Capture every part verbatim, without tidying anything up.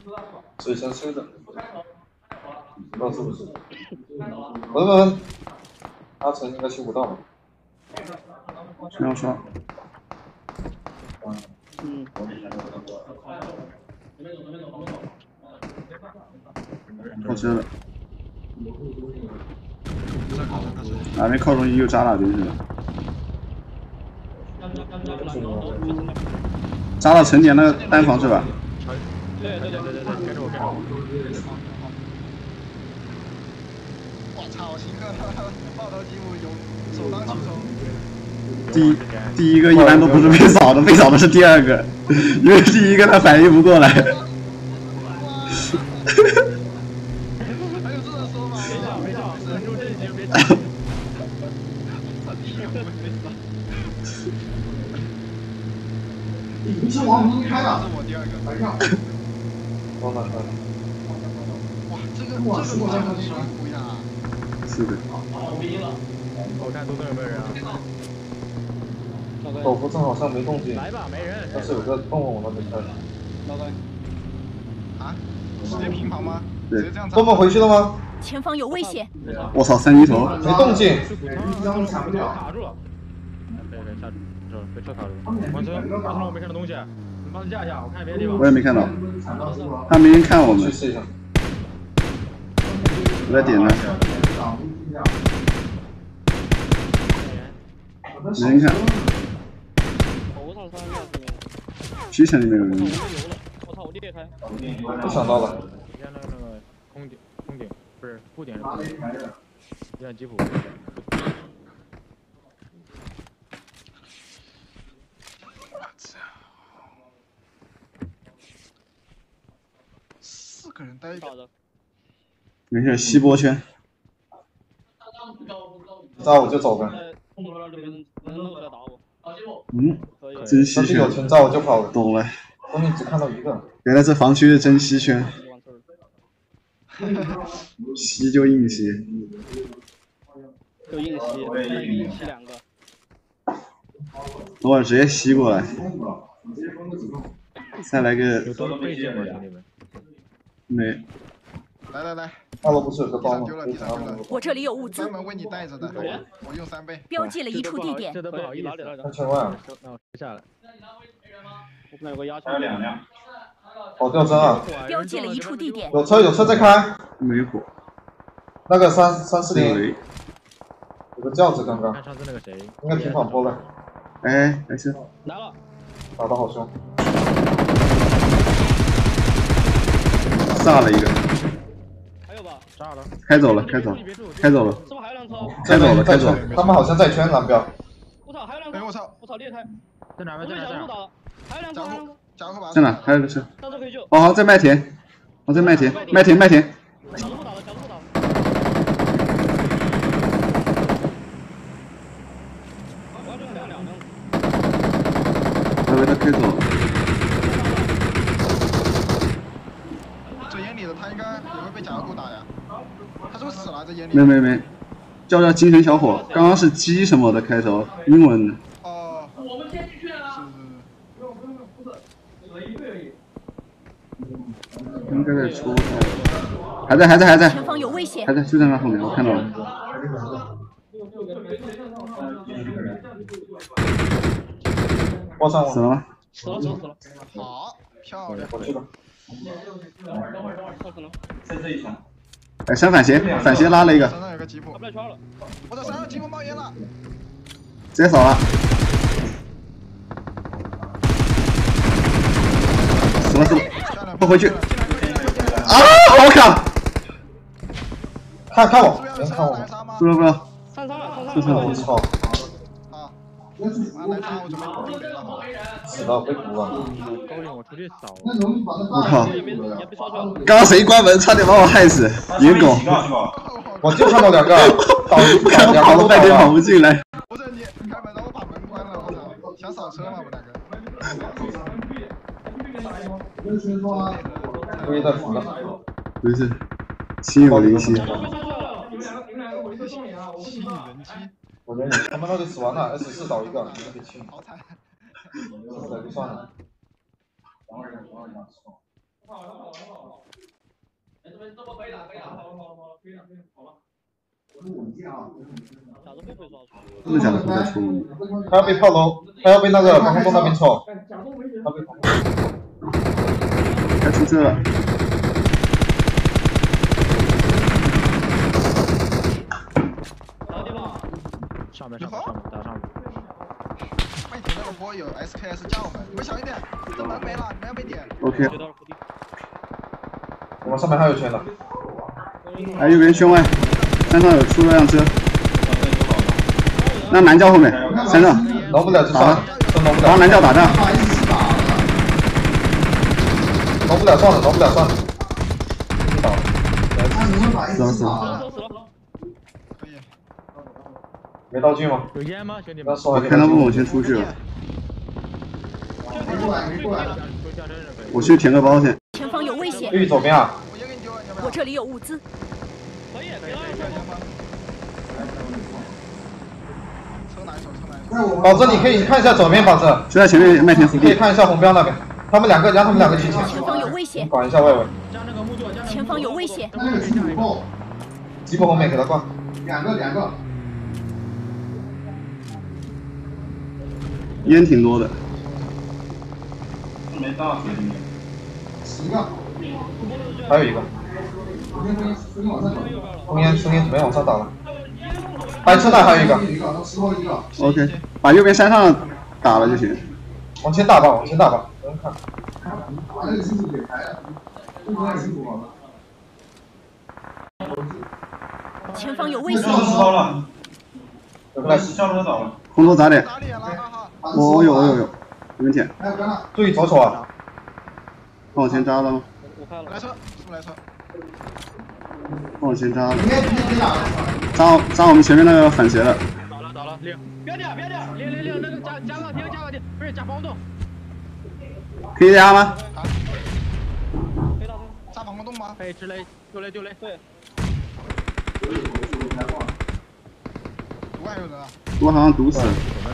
所以先休整，不知道是不是？闻闻，阿成应该修不到吧？ 不要刷。 嗯。 我知了。哪边靠中又扎哪边去了？扎到陈年那个单房是吧？ 对对对对对对，跟着我跟着我。 我操，新哥爆头吉姆有首当其冲。 第一第一个一般都不是被扫的，被扫的是第二个，因为第一个他反应不过来。 还有这种说法？ 没笑没笑，忍住这一局别笑。 你先往门开了， 是我第二个。 白上。 往哪开？ 哇，这个这个我真很喜欢回答。 是的。 我看东东有没有人啊？ 狗夫正好像没动静。 来吧，没人。 但是有个洞往那边开。 老板。 啊？直接平房吗？ 对。 洞洞回去了吗？ 前方有危险！ 我操，三级头。 没动静。 卡住了。别别下住，被车卡住。往车，往车我没看到东西，你帮着架一下，我看别的地方。 我也没看到。他没人看我们。 去试一下。 我在点呢。没人看。皮层里面有人。 我操，我裂开。 不想到了。 你看那个那个空顶，空顶不是护顶，你看吉普。 四个人待一个。 没事，吸波圈。 扎我就走呗。 嗯，真稀缺。 有圈扎我就跑了。 懂了。 后面只看到一个。 原来这防区是真稀圈。吸就硬吸。 就硬吸，硬吸两个。 等会儿直接吸过来。再来个。 有多的背景吗，兄弟们？ 没。 来来来。 二楼不是有个包吗？ 我这里有物资。 专门为你带着的，我用三倍。 标记了一处地点。 这都不好意思。 三千万。 那我下来。我那有个压枪。 还有两辆。好掉帧啊！ 标记了一处地点。 有车有车在开。 没火。 那个三三四零。有个轿子刚刚。 看上次那个谁。 应该平缓坡了。 哎，没事。 来了。 打得好凶。 炸了一个。 还有吧？炸了。 开走了，开走了，开走了。 是不是还有辆车？ 开走了，开走了。 他们好像在圈蓝标。 我操，还有辆车！ 哎我操！ 我操，裂开。 在哪边？在哪边？ 还有辆车，还有辆车。 加护吧。 在哪？还有个车。 上车可以救。 哦，在麦田。哦，在麦田，麦田，麦田。 小子不打了，小子不打了。我这两辆。 我以为他开走了。 这眼里的他应该也会被假护打呀。他是不是死了？这眼里。 没没没，叫叫精神小伙，刚刚是鸡什么的开头，英文的。 哦。 我们先进去了。 是是是。 不用不用不是，死了一个而已。 应该在出，还在还在还在， 前方有危险， 还在就在那后面，我看到了。 报上死了吗？ 死了死了死了。 好，漂亮。 我去吧。 等会儿等会儿，快可能。 在这一层。 哎，闪反斜，反斜拉了一个。 山上有个吉普。 他不来圈了。 我的山上吉普冒烟了。 直接扫了。死了死了，不回去。啊，好卡！ 看看我，别看我。 不知道不知道。 上山了上山了。 上山了， 我操！ 啊，来杀我准备补兵了哈。 死了，被补了。 高领我出去扫。 我靠！ 也被刷出来了。 刚刚谁关门，差点把我害死，野狗！ 我就看到两个， 刚刚跑了半天跑不进来。 不是你开门，然后把门关了，我操！想扫车吗？我们两个。 故意在扶的。 没事，心有灵犀。 我觉得他们那里死完了 ，S 四倒一个，你们给清。 好惨。 这么来就算了。 好了好了好了，哎，这边这波可以了可以了，好了好了好了，可以了可以了，好了。 真的假的？不在出门。 他要被炮楼，他要被那个防空洞那边抽。他被防空该出车了。 上面上面上面打上面。 没点那个波有 S K S 加我们，你们小一点，这门没了，你们要没点。 OK。 我们上面还有圈的。 还有个人圈外，山上有出了辆车。那南教后面，山上。 挠不了就算了，真挠不了。 然后南教打仗。 挠不了算了，挠不了算了。倒。 死了死了。 没道具吗？ 有烟吗，兄弟们？ 我看他问我先出去了。我去填个包先。 前方有危险！ 玉左边啊！ 我这里有物资。 可以可以可以。 车哪一手？车哪一手？ 宝子，你可以看一下左边，宝子。 就在前面麦田福地。 可以看一下红标那边，他们两个，让他们两个去前。 前方有危险！ 管一下外围。 前方有危险！ 吉普后面给他挂。 两个两个。 烟挺多的。 没到水里面。十个。 还有一个。红烟，红烟准备往上打了。白车带还有一个。 OK， 把右边山上打了就行。 往前打吧，往前打吧，不用看。 前方有危险！ 烧了。 来， 校车倒了。 红头砸点。我我有我有有，你们捡。 注意左手啊！ 帮我先扎了吗？ 来车，是不是来车？ 帮我先扎了。扎扎我们前面那个反斜的。 倒了倒了，零，别点别点，零零零，那个加加个停加个停，不是加防空洞。 可以压吗？ 扎防空洞吗？ 可以，直雷丢雷丢雷。对。 毒还有人啊？ 我好像毒死了。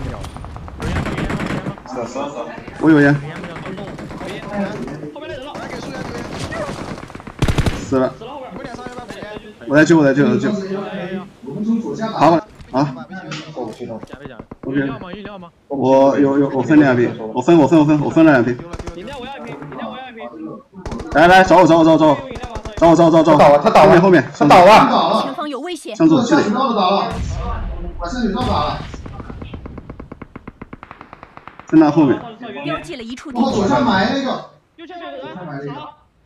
是是是。 我有烟。 后面来人了， 来给树叶丢烟。 死了。 你们脸上要不要补烟？ 我在救我在救我在救。好了啊。 过不去了。 OK。 饮料吗？饮料吗？ 我有有我分两瓶，我分我分我分我分了两瓶。 饮料我要一瓶，饮料我要一瓶。 来来找我找我找我找我找我找我找我找我。 他倒了，他倒了， 后面他倒了。 前方有危险！ 上次我记得。 把下水道打了。 在那后面。 标记了一处地我左点。 上埋那个。 右下角有人。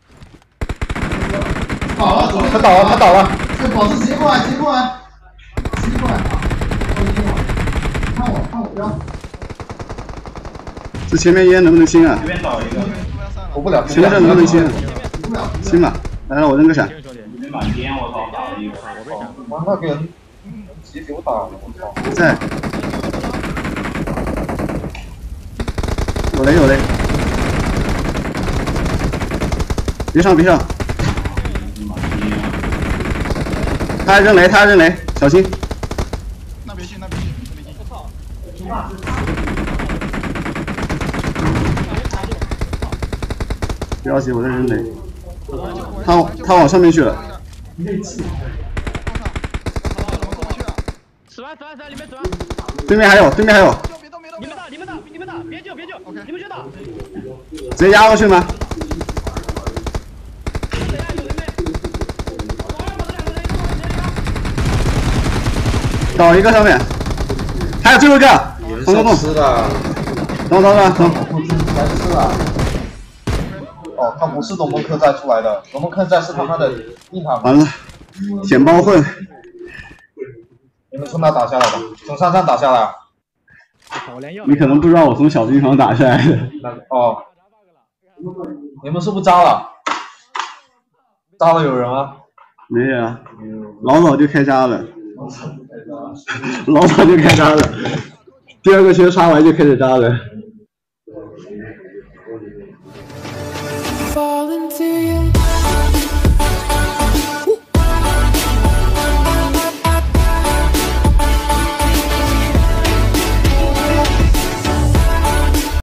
倒了，左边他倒了，他倒了。 这宝石直接过来，直接过来，直接过来啊！看我，看我标。 这前面烟能不能清啊？ 这边倒一个。 补不了。 前面这能不能清？清吧，来来，我扔个闪。 你们满天，我操，打了一个。 哇，那个人直接给我打了，我操！ 在。有雷有雷。别上别上。他还扔雷，他还扔雷，小心。 那别信，那别信，那别信。我操！ 不要急，我在扔雷。他他往上面去了。 死完死完死完，里面死完。 对面还有，对面还有。 你们打你们打你们打，别救别救，你们去打。 直接压过去吗？倒一个上面，还有最后一个，防空洞。 吃的。 等等等等。 白吃了。哦，他不是龙门客栈出来的，龙门客栈是他妈的硬塔。 完了，捡包混。 你们从哪打下来的？从山上打下来啊？ 你可能不知道我从小军场打下来的。 那哦，你们是不是扎了？扎了有人吗？ 没有啊，老早就开扎了。老早就开扎了，第二个圈刷完就开始扎了。 Fall into you.